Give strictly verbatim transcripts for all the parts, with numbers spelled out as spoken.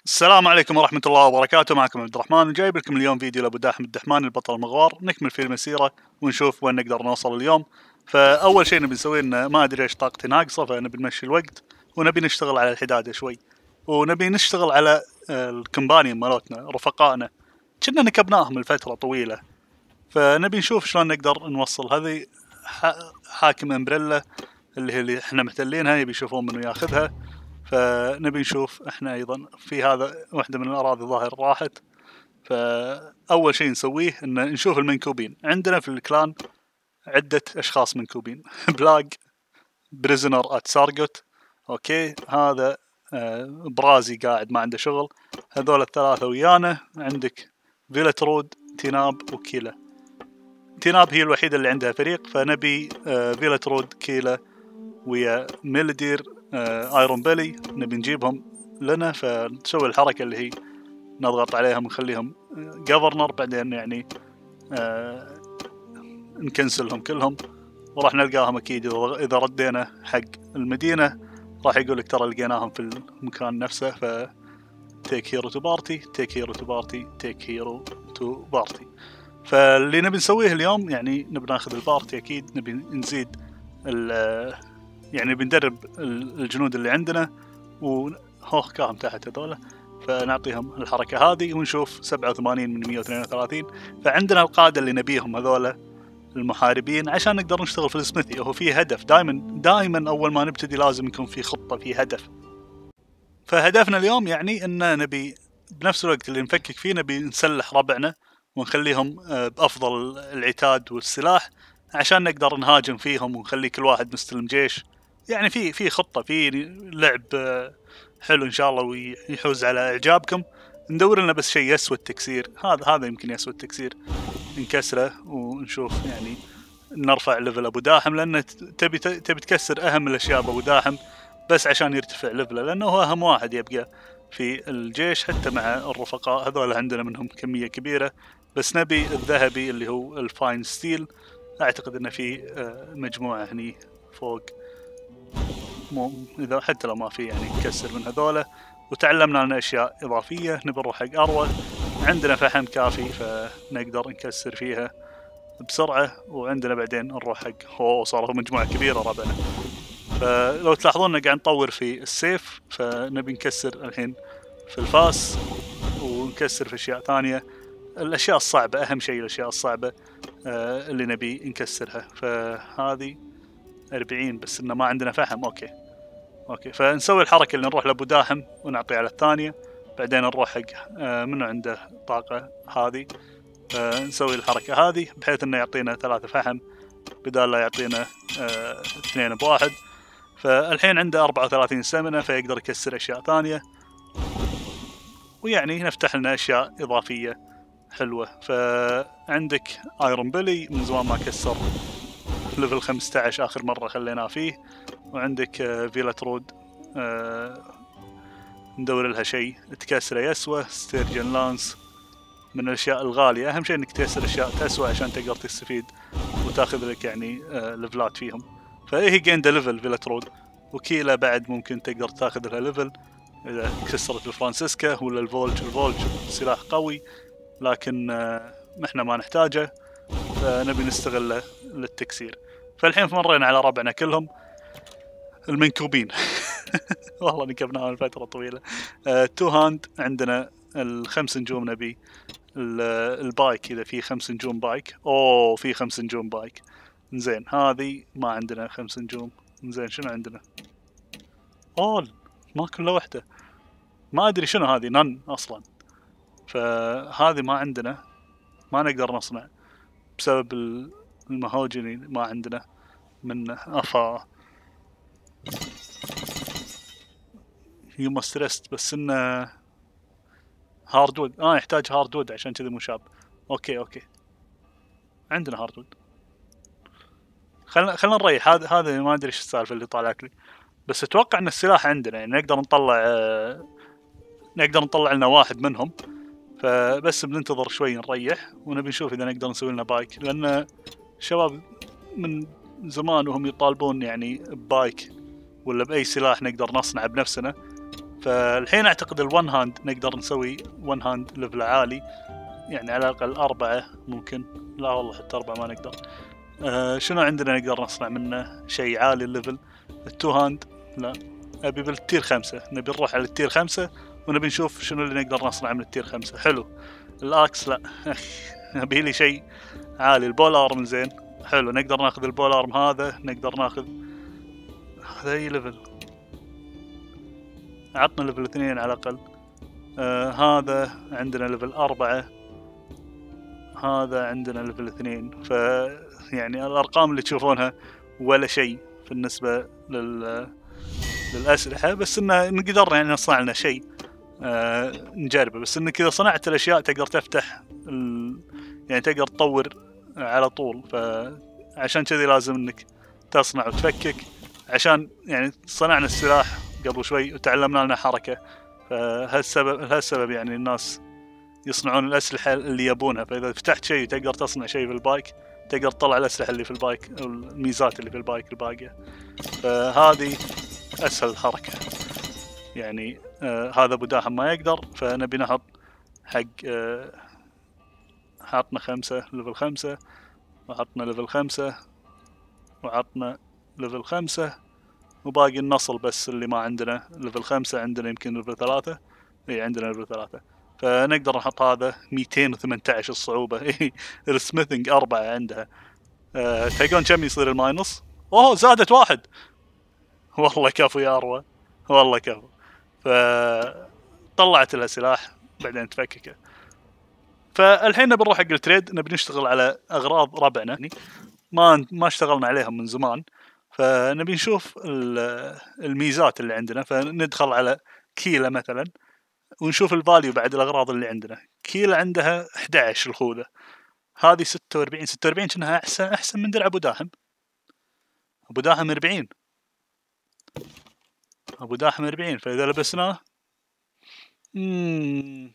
السلام عليكم ورحمة الله وبركاته. معكم عبد الرحمن وجايب لكم اليوم فيديو لأبو داحم الدحماني البطل المغوار، نكمل فيه المسيرة ونشوف وين نقدر نوصل اليوم. فأول شيء نبي نسويه إنه ما أدري إيش طاقتي ناقصة، فنبي نمشي الوقت ونبي نشتغل على الحدادة شوي، ونبي نشتغل على الكمبانيون مالتنا رفقائنا كنا نكبناهم لفترة طويلة، فنبي نشوف شلون نقدر نوصل هذه حاكم امبريلا اللي هي اللي احنا محتلينها يبي يشوفون منو ياخذها. فنبي نشوف احنا ايضا في هذا واحدة من الاراضي ظاهر راحت. فاول شيء نسويه ان نشوف المنكوبين. عندنا في الكلان عدة اشخاص منكوبين بلاغ، بريزنر ات سارجوت، اوكي هذا برازي قاعد ما عنده شغل. هذول الثلاثة ويانا. عندك فيلترود، تيناب وكيلا. تيناب هي الوحيدة اللي عندها فريق، فنبي فيلترود، كيلا ويا ميلدير، ايرون بيلي نبي نجيبهم لنا. فنسوي الحركة اللي هي نضغط عليهم ونخليهم جفرنر، بعدين يعني آه نكنسلهم كلهم وراح نلقاهم اكيد اذا ردينا حق المدينة راح يقولك ترى لقيناهم في المكان نفسه. ف تيك هيرو تو بارتي، تيك هيرو تو بارتي، تيك هيرو تو بارتي. فاللي نبي نسويه اليوم يعني نبي ناخذ البارتي، اكيد نبي نزيد يعني بندرب الجنود اللي عندنا وهوخ كاهم تحت هذولا، فنعطيهم الحركة هذه ونشوف سبعة وثمانين من مية واثنين وثلاثين. فعندنا القادة اللي نبيهم هذولا المحاربين عشان نقدر نشتغل في السميثي. هو في هدف دائما دائما اول ما نبتدي لازم يكون في خطة، في هدف. فهدفنا اليوم يعني ان نبي بنفس الوقت اللي نفكك فيه نبي نسلح ربعنا ونخليهم بأفضل العتاد والسلاح عشان نقدر نهاجم فيهم ونخلي كل واحد مستلم جيش. يعني في في خطة، في لعب حلو إن شاء الله ويحوز على إعجابكم. ندور لنا بس شيء يسوى التكسير. هذا هذا يمكن يسوى التكسير، نكسره ونشوف يعني نرفع ليفل أبو داحم، لأن تبي تبي تكسر أهم الأشياء بأبو داحم بس عشان يرتفع ليفله، لأنه هو أهم واحد يبقى في الجيش حتى مع الرفقاء هذول. عندنا منهم كمية كبيرة، بس نبي الذهبي اللي هو الفاين ستيل. أعتقد إنه في مجموعة هني فوق، مو إذا حتى لو ما في يعني نكسر من هذولا. وتعلمنا عن أشياء إضافية. نبي نروح حق أروى، عندنا فحم كافي فنقدر نكسر فيها بسرعة. وعندنا بعدين نروح حق هو صار مجموعة كبيرة ربعنا. فلو تلاحظون قاعد نطور في السيف، فنبي نكسر الحين في الفاس ونكسر في أشياء ثانية. الأشياء الصعبة أهم شيء، الأشياء الصعبة آه اللي نبي نكسرها. فهذه أربعين بس إنه ما عندنا فحم. أوكي أوكي فنسوي الحركة اللي نروح لأبو داحم ونعطي على الثانية، بعدين نروح حق آه منو عنده طاقة هذه، آه نسوي الحركة هذه بحيث إنه يعطينا ثلاثة فحم بدال لا يعطينا آه اثنين بواحد. فالحين عنده أربعة وثلاثين سمنة فيقدر يكسر أشياء ثانية، ويعني نفتح لنا أشياء إضافية حلوة. فعندك ايرون بيلي من زمان ما كسر ليفل خمسة عشر آخر مرة خليناه فيه. وعندك فيلترود آه ندور لها شيء تكسره يسوى. ستيرجن لانس من الأشياء الغالية، أهم شيء إنك تكسر أشياء تسوى عشان تقدر تستفيد وتاخذ لك يعني آه ليفلات فيهم. فإيه جيندا ليفل فيلترود. وكيلا بعد ممكن تقدر تاخذ لها ليفل إذا كسرت الفرانسيسكا ولا الفولج. الفولج سلاح قوي لكن آه احنا ما نحتاجه، فنبي نستغله للتكسير. فالحين مرينا على ربعنا كلهم المنكوبين والله نكبناها من فترة طويلة. آه تو هاند عندنا الخمس نجوم. نبي البايك إذا في خمس نجوم بايك. أوه في خمس نجوم بايك زين. هذه ما عندنا خمس نجوم. زين شنو عندنا؟ أوه ما كله واحدة، ما أدري شنو هذه، نن أصلا. فهذه ما عندنا، ما نقدر نصنع بسبب المهوجني ما عندنا منه. أفا يوم ستريست بس إنه هاردوود. آه يحتاج هاردوود عشان كذا مو شاب. أوكي أوكي عندنا هاردوود. خلنا خلنا نريح. هذا هذا ما أدري إيش السالفة اللي طالعت لي، بس أتوقع إن السلاح عندنا يعني نقدر نطلع آه نقدر نطلع لنا واحد منهم. فبس بننتظر شوي نريح ونبي نشوف إذا نقدر نسوي لنا بايك، لأن الشباب من زمان وهم يطالبون يعني بايك ولا بأي سلاح نقدر نصنعه بنفسنا. فالحين اعتقد الون هاند نقدر نسوي ون هاند ليفل عالي، يعني على الاقل اربعة ممكن، لا والله حتى اربعة ما نقدر. آه شنو عندنا نقدر نصنع منه شيء عالي الليفل؟ التو هاند لا، ابي بالتير خمسة، نبي نروح على التير خمسة ونبي نشوف شنو اللي نقدر نصنع من التير خمسة. حلو. الاكس لا ابي لي شيء عالي. البول ارم زين، حلو، نقدر ناخذ البول ارم هذا، نقدر ناخذ هذا اي ليفل، عطنا ليفل اثنين على الاقل. آه هذا عندنا ليفل أربعة، هذا عندنا ليفل اثنين، ف يعني الارقام اللي تشوفونها ولا شيء بالنسبة لل للأسلحة، بس إنه نقدر يعني نصنع لنا شيء آه نجربه. بس إنك إذا صنعت الأشياء تقدر تفتح ال... يعني تقدر تطور على طول، فعشان كذي لازم إنك تصنع وتفكك. عشان يعني صنعنا السلاح قبل شوي وتعلمنا لنا حركة، فهالسبب هالسبب يعني الناس يصنعون الأسلحة اللي يبونها. فإذا فتحت شيء تقدر تصنع شيء في البايك، تقدر تطلع الأسلحة اللي في البايك أو الميزات اللي في البايك الباقية. فهذه أسهل حركة يعني. آه هذا أبو داحم ما يقدر، فنبي نحط حق آه حطنا خمسة ليفل خمسة، وحطنا ليفل خمسة، وعطنا ليفل خمسة، وباقي النصل بس اللي ما عندنا ليفل خمسة، عندنا يمكن ليفل ثلاثة. اي عندنا ليفل ثلاثة، فنقدر نحط هذا ميتين وثمانية عشر الصعوبة. اي السميثنج أربعة عندها. أه تلقون كم يصير الماينص؟ اوه زادت واحد. والله كفو يا أروى، والله كفو. فطلعت لها سلاح بعدين تفككه. فالحين نبي نروح حق التريد، نبي نشتغل على أغراض ربعنا يعني ما ما اشتغلنا عليهم من زمان، فنبي نشوف الميزات اللي عندنا. فندخل على كيلا مثلا ونشوف الفاليو بعد الأغراض اللي عندنا. كيلا عندها أحد عشر الخوذة، هذه ستة وأربعين. ستة وأربعين كأنها أحسن أحسن من درع أبو داحم. أبو داحم أربعين، أبو داحم أربعين، فإذا لبسناه مم...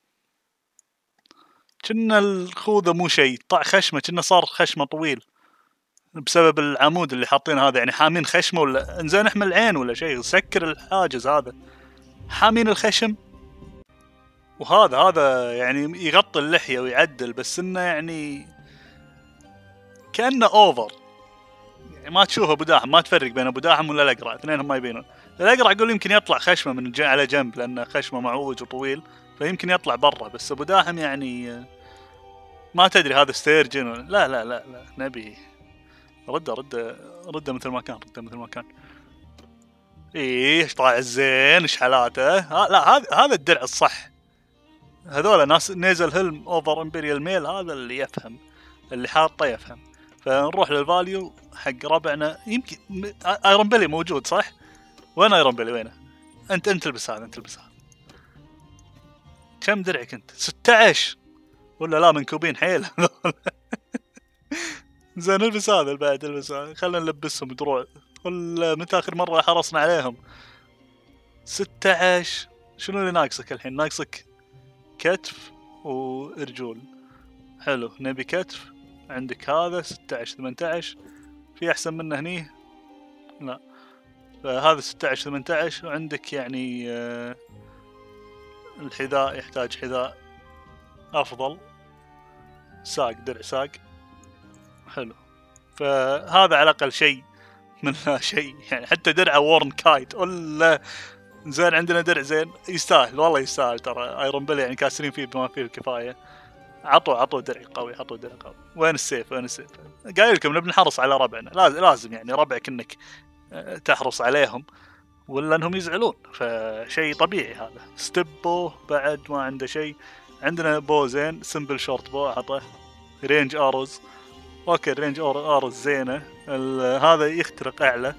كنا الخوذة مو شيء، طع خشمه كنا صار خشمه طويل بسبب العمود اللي حاطينه هذا، يعني حامين خشمه ولا انزين احمل العين ولا شيء، سكر الحاجز هذا، حامين الخشم. وهذا هذا يعني يغطي اللحية ويعدل، بس انه يعني كأنه اوفر، يعني ما تشوف ابو داحم، ما تفرق بين ابو داحم ولا الاقرع، اثنينهم ما يبينون. الاقرع اقول يمكن يطلع خشمه من جن على جنب لانه خشمه معوج وطويل، فيمكن يطلع برا، بس ابو داحم يعني ما تدري هذا ستيرجن ولا لا لا لا لا. نبي رده رده رده مثل ما كان، رده مثل ما كان. ايه طالع زين، ايش حالاته؟ ها لا هذا هذا الدرع الصح. هذولا ناس نيزل هيلم اوفر امبريال ميل، هذا اللي يفهم، اللي حاطه يفهم. فنروح للفاليو حق ربعنا. يمكن ايرون بيلي موجود صح؟ وين ايرون بيلي وينه؟ انت انت البس هذا، انت البس هذا. كم درعك انت؟ ستة عشر ولا لا منكوبين حيل زين البس هذا بعد، البس هذا، خلينا نلبسهم دروع. ولا متى اخر مره حرصنا عليهم؟ ستة عشر. شنو اللي ناقصك الحين؟ ناقصك كتف ورجول. حلو، نبي كتف. عندك هذا ستة عشر ثمانية عشر، في احسن منه هني؟ لا، فهذا ستة عشر ثمانية عشر. وعندك يعني آه الحذاء يحتاج حذاء افضل، ساق، درع ساق. حلو، فهذا على الاقل شيء من لا شيء يعني. حتى درع وورن كايت ولا زين، عندنا درع زين يستاهل، والله يستاهل ترى. ايرون بيلي يعني كاسرين فيه بما فيه الكفايه. عطوا عطوا درع قوي، عطوا درع قوي. وين السيف؟ وين السيف؟ قايل لكم نبي نحرص على ربعنا، لازم لازم يعني ربعك انك تحرص عليهم ولا انهم يزعلون، فشيء طبيعي هذا. ستيبو بعد ما عنده شيء. عندنا بو زين، سمبل شورت بو عطه. رينج اروز، اوكي رينج اروز زينه. هذا يخترق اعلى.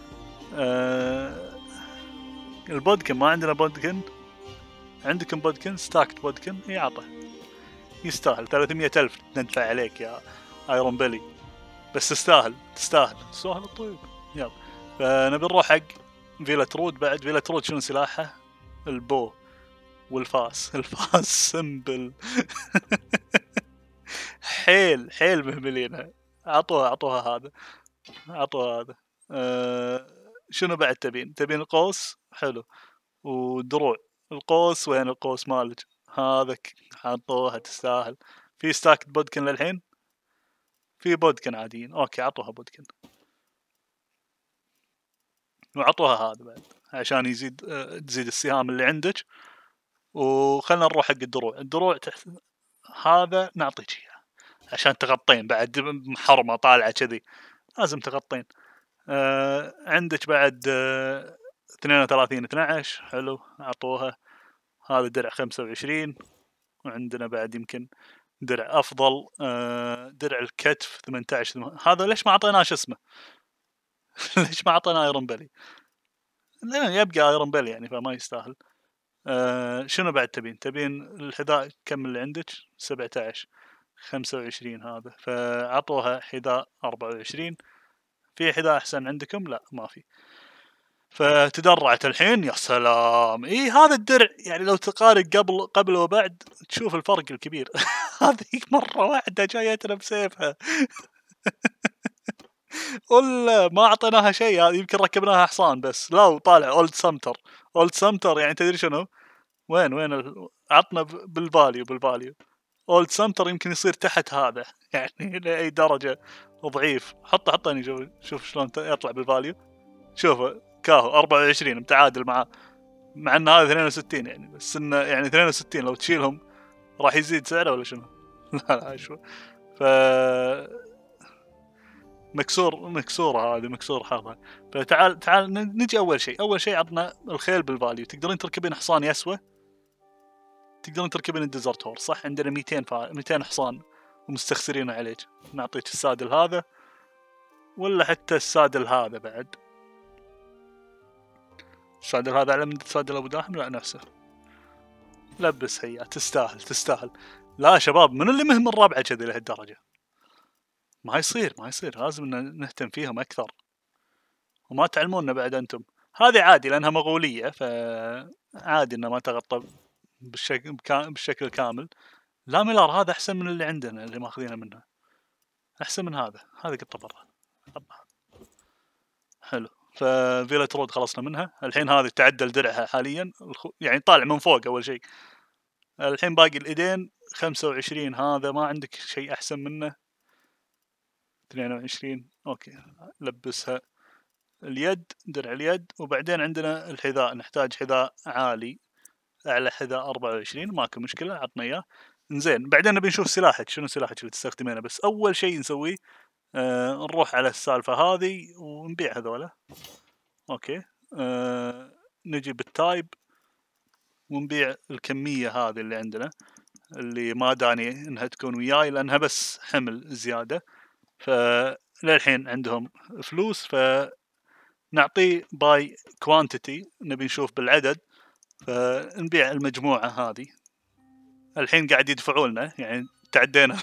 أه البودكن ما عندنا بودكن. عندكم بودكن؟ ستاكت بودكن يعطه، يستاهل. ثلاثمية ألف ندفع عليك يا ايرون بيلي، بس تستاهل تستاهل تستاهل الطيب. يلا، فنبي نروح حق فيلا ترود. بعد فيلا ترود شنو سلاحه؟ البو والفاس. الفاس سمبل حيل حيل مهملينها. عطوها عطوها هذا، عطوها هذا. أه شنو بعد تبين؟ تبين القوس؟ حلو. ودروع القوس. وين القوس مالك؟ هذا حطوها تستاهل. في ستاك بودكن للحين، في بودكن عاديين. اوكي عطوها بودكن، وعطوها هذا بعد عشان يزيد تزيد السهام اللي عندك. وخلنا نروح حق الدروع. الدروع تحت هذا نعطيك اياه عشان تغطين بعد محرمه طالعه كذي، لازم تغطين. آه عندك بعد آه اثنين وثلاثين اثنا عشر حلو عطوها. هذا درع خمسة وعشرين. وعندنا بعد يمكن درع افضل، آه درع الكتف ثمانية عشر. هذا ليش ما اعطيناش اسمه؟ ليش ما اعطيناه ايرون بلي؟ يبقى ايرون بلي يعني، فما يستاهل. آه شنو بعد تبين؟ تبين الحذاء كم اللي عندك؟ سبعة عشر خمسة وعشرين هذا، فعطوها حذاء أربعة وعشرين. في حذاء احسن عندكم؟ لا ما في. فتدرعت الحين. يا سلام، اي هذا الدرع يعني لو تقارن قبل قبل وبعد تشوف الفرق الكبير. هذه مرة واحدة جايتنا بسيفها. ولا ما اعطيناها شيء، هذه يمكن ركبناها حصان بس. لا وطالع اولد سمتر. اولد سمتر يعني تدري شنو؟ وين وين ال... عطنا بالفاليو بالفاليو. اولد سمتر يمكن يصير تحت هذا يعني لاي درجة ضعيف. حطه حطني شوف شوف شلون يطلع بالفاليو. شوفه كاهو أربعة وعشرين متعادل معاه، مع ان هذا اثنين وستين يعني، بس انه يعني اثنين وستين لو تشيلهم راح يزيد سعره ولا شنو؟ لا لا شو ف مكسور مكسوره هذه مكسور حظها. فتعال تعال نجي اول شيء. اول شيء عطنا الخيل بالفاليو. تقدرين تركبين حصان يسوى، تقدرين تركبين الديزرت هورس صح؟ عندنا مئتين فا... مئتين حصان ومستخسرين عليك. نعطيك السادل هذا ولا حتى السادل هذا بعد؟ السادل هذا اعلى من السادل ابو داحم؟ لا نفسه. لبس هي تستاهل تستاهل. لا شباب، من اللي مهم الرابعه كذي لهالدرجه؟ ما يصير ما يصير، لازم نهتم فيهم اكثر وما تعلمونا بعد انتم. هذه عادي لانها مغوليه، فعادي انها ما تغطى بالشكل بالشكل الكامل. لا ميلار هذا احسن من اللي عندنا اللي ماخذينه منه، احسن من هذا. هذا قطه برا حلو. ففيلة رود خلصنا منها. الحين هذه تعدل درعها حاليا يعني طالع من فوق اول شيء. الحين باقي الايدين خمسة وعشرين. هذا ما عندك شيء احسن منه؟ اثنين وعشرين اوكي لبسها. اليد درع اليد. وبعدين عندنا الحذاء، نحتاج حذاء عالي اعلى حذاء أربعة وعشرين. ماكو مشكله عطنا اياه. زين بعدين نبي نشوف سلاحك شنو سلاحك اللي تستخدمينه. بس اول شيء نسويه آه نروح على السالفه هذه ونبيع هذولا. اوكي آه نجي بالتايب ونبيع الكميه هذه اللي عندنا اللي ما داني انها تكون وياي لانها بس حمل زياده. فللحين عندهم فلوس فنعطيه باي كوانتيتي. نبي نشوف بالعدد فنبيع المجموعه هذه. الحين قاعد يدفعوا لنا يعني تعدينا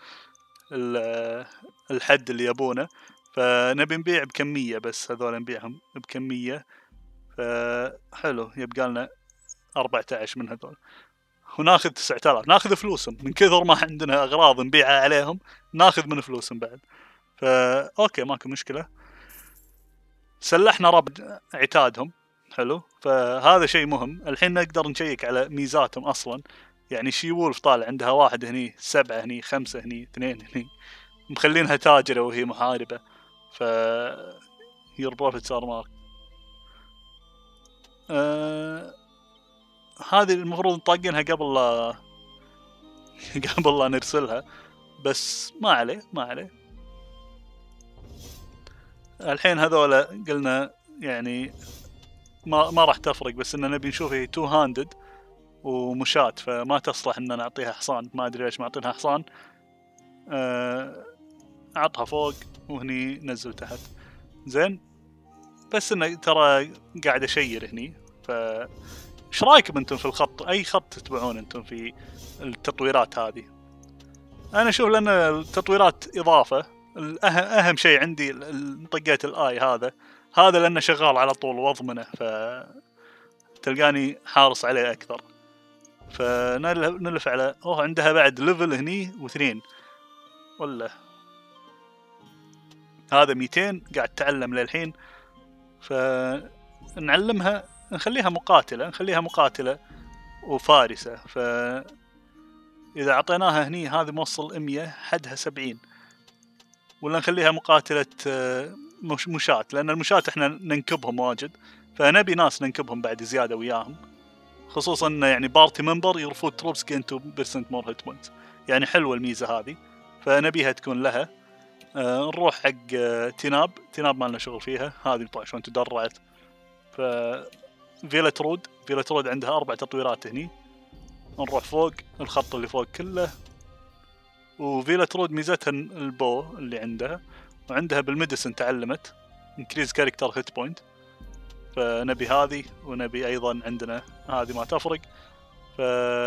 الحد اللي يبونه، فنبي نبيع بكميه. بس هذول نبيعهم بكميه فحلو. يبقى لنا أربعة عشر من هذول وناخذ تسعة آلاف. ناخذ فلوسهم من كثر ما عندنا اغراض نبيعها عليهم، ناخذ من فلوسهم بعد. فا اوكي ماكو مشكله. سلحنا ربط عتادهم حلو. فهذا شيء مهم. الحين نقدر نشيك على ميزاتهم اصلا. يعني شي وولف طالع عندها واحد هني، سبعة هني، خمسة هني، اثنين هني، مخلينها تاجرة وهي محاربة. ف يور بروفيت صار مارك. آه... هذه المفروض نطاقنها قبل لا قبل لا نرسلها، بس ما عليه ما عليه. الحين هذولا قلنا يعني ما ما راح تفرق، بس اننا نبي نشوف هي تو هاندد ومشات، فما تصلح ان نعطيها حصان. ما ادري ليش معطينها حصان. أه... عطها فوق وهني نزل تحت. زين بس انه ترى قاعد اشير هني. ف ايش رايكم انتم في الخط؟ اي خط تتبعون انتم في التطويرات هذه؟ انا اشوف لان التطويرات اضافه. الاهم اهم شيء عندي طقيت الاي هذا هذا لانه شغال على طول واضمنه، ف تلقاني حارس عليه اكثر. فنلف على اوه عندها بعد ليفل هني واثنين ولا هذا مئتين قاعد تعلم للحين. فنعلمها نخليها مقاتلة نخليها مقاتلة وفارسة. ف إذا أعطيناها هني هذه موصل مية حدها سبعين، ولا نخليها مقاتلة مش مشاة، لأن المشاة إحنا ننكبهم واجد، فنبي ناس ننكبهم بعد زيادة وياهم، خصوصا إنه يعني بارتي ممبر يرفض تروبس جين تو بيرسنت مور هيت بوينتس، يعني حلوة الميزة هذه، فنبيها تكون لها. آه نروح حق آه تيناب تيناب ما لنا شغل فيها، هذه طبعا شلون تدرعت. ف فيلت رود فيلت رود عندها أربع تطويرات هني. نروح فوق الخط اللي فوق كله، وفيلت رود ميزتها البو اللي عندها، وعندها بالميديسن تعلمت انكريز كاركتر هيت بوينت، فنبي هذه، ونبي ايضا عندنا هذه ما تفرق. ف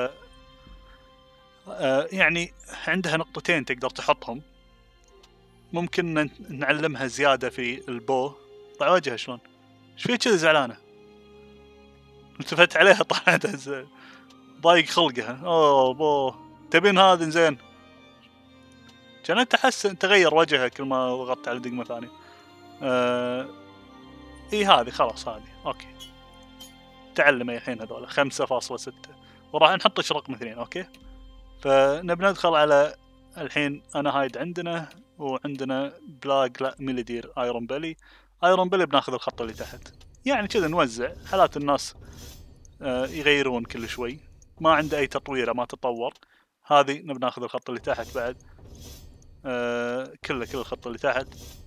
آه يعني عندها نقطتين تقدر تحطهم، ممكن نعلمها زيادة في البو. طلع وجهها شلون، ايش فيها كذا زعلانة؟ التفت عليها طلعت ضايق خلقها. اوه بو تبين هذا زين، كانت تحسن تغير وجهها كل ما ضغطت على دقمة ثانية. آه اي هذه خلاص هذه اوكي، تعلمي الحين هذول خمسة فاصلة ستة، وراح نحط رقم اثنين. اوكي، فنبي ندخل على الحين انا هايد عندنا، وعندنا بلاك لا ميليدير ايرون بيلي. ايرون بيلي بناخذ الخط اللي تحت، يعني كذا نوزع حالات الناس آه يغيرون كل شوي، ما عنده اي تطويره ما تطور. هذه نبي ناخذ الخط اللي تحت بعد، آه كله كل الخط اللي تحت.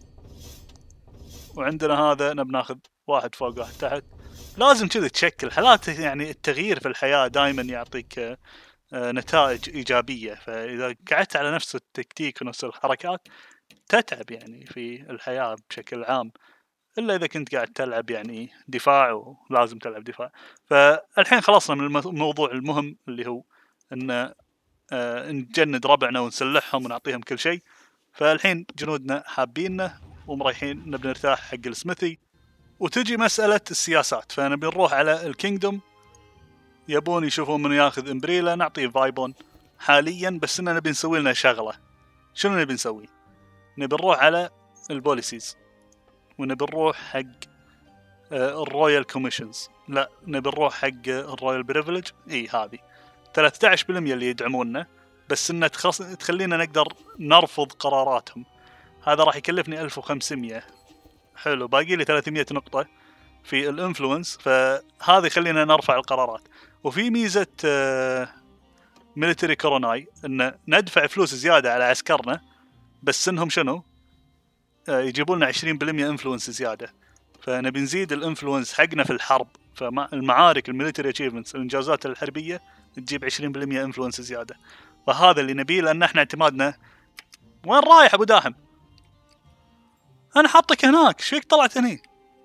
وعندنا هذا نبي ناخذ واحد فوق واحد تحت. لازم كذا تشكل حالات، يعني التغيير في الحياة دائما يعطيك آه نتائج إيجابية، فإذا قعدت على نفس التكتيك ونفس الحركات تتعب يعني في الحياة بشكل عام، إلا إذا كنت قاعد تلعب يعني دفاع ولازم تلعب دفاع. فالحين خلصنا من الموضوع المهم اللي هو أن آه نجند ربعنا ونسلحهم ونعطيهم كل شيء. فالحين جنودنا حابيننا ومريحين، نبي نرتاح حق السميثي، وتجي مسألة السياسات. فنبي نروح على الكينجدوم، يبون يشوفون من ياخذ امبريلا، نعطيه فايبون حاليا، بس اننا نبي نسوي لنا شغله. شنو نبي نسوي؟ نبي نروح على البوليسيز، ونبي نروح حق الرويال كوميشنز، لا نبي نروح حق الرويال بريفليج. اي هذه ثلاثة عشر بالمية اللي يدعموننا، بس انها تخص... تخلينا نقدر نرفض قراراتهم. هذا راح يكلفني ألف وخمسمية. حلو، باقي لي ثلاثمية نقطة في الانفلونس، فهذا يخلينا نرفع القرارات. وفي ميزة ميليتري كوروناي ان ندفع فلوس زيادة على عسكرنا، بس انهم شنو يجيبوا لنا عشرين بالمية انفلونس زيادة، فنبي نزيد الانفلونس حقنا في الحرب. فالمعارك الميليتري اتشيفمنتس الانجازات الحربية تجيب عشرين بالمية انفلونس زيادة، فهذا اللي نبيه، لان احنا اعتمادنا. وين رايح ابو داحم؟ انا حاطك هناك، ايش فيك طلعت هني؟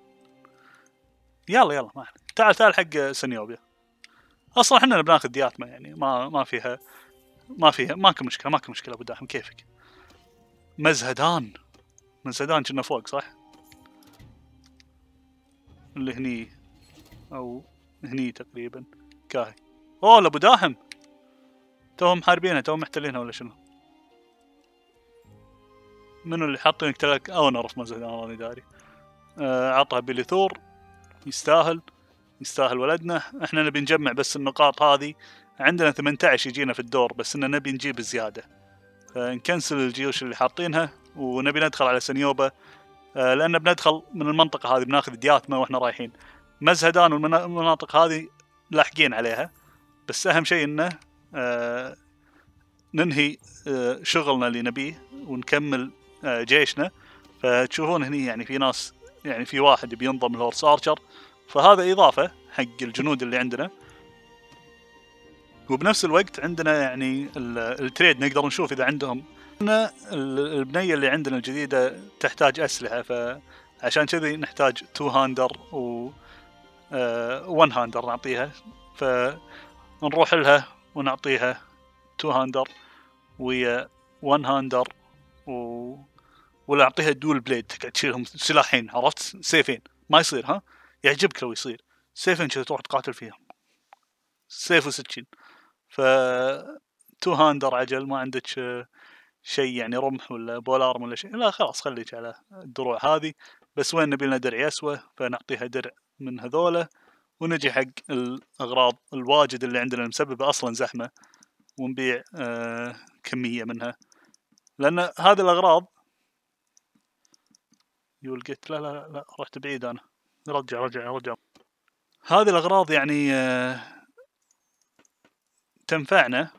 يلا يلا ما تعال تعال حق سنيوبيا. اصلا احنا بناخذ دياتما، يعني ما ما فيها ما فيها ماكو مشكله ماكو مشكله ابو داحم كيفك. مزهدان مزهدان كنا فوق صح؟ اللي هني او هني تقريبا كاهي. اوه ابو داحم توهم محاربينها، توهم محتلينها ولا شنو؟ منو اللي حاطينك تلك اونر في مزهدان؟ والله داري. آه عطها بليثور، يستاهل يستاهل ولدنا. احنا نبي نجمع بس النقاط هذه، عندنا ثمانية عشر يجينا في الدور، بس اننا نبي نجيب زياده، فنكنسل الجيوش اللي حاطينها ونبي ندخل على سنيوبا. آه لان بندخل من المنطقه هذه بناخذ دياتما واحنا رايحين. مزهدان والمناطق هذه لاحقين عليها، بس اهم شيء انه آه ننهي آه شغلنا اللي نبيه ونكمل آه جيشنا. فتشوفون هني يعني في ناس، يعني في واحد بينضم لهورس ارشر، فهذا اضافه حق الجنود اللي عندنا. وبنفس الوقت عندنا يعني التريد، نقدر نشوف اذا عندهم. البنيه اللي عندنا الجديده تحتاج اسلحه، فعشان كذي نحتاج تو هاندر و ون هاندر نعطيها، فنروح لها ونعطيها تو هاندر ويا ون هاندر، و ولا نعطيها دول بليد تقعد تشيلهم سلاحين، عرفت؟ سيفين ما يصير، ها يعجبك لو يصير سيفين كذا تروح تقاتل فيهم، سيف وسكين. ف تو هاندر عجل، ما عندك شيء يعني رمح ولا بولارم ولا شيء، لا خلاص خليك على الدروع هذه. بس وين نبي لنا درع يسوى، فنعطيها درع من هذوله، ونجي حق الأغراض الواجد اللي عندنا مسببة أصلا زحمة، ونبيع آه كمية منها، لأن هذه الأغراض يقول قلت لا لا لا رحت بعيد أنا، رجع رجع رجع. هذه الأغراض يعني آه تنفعنا.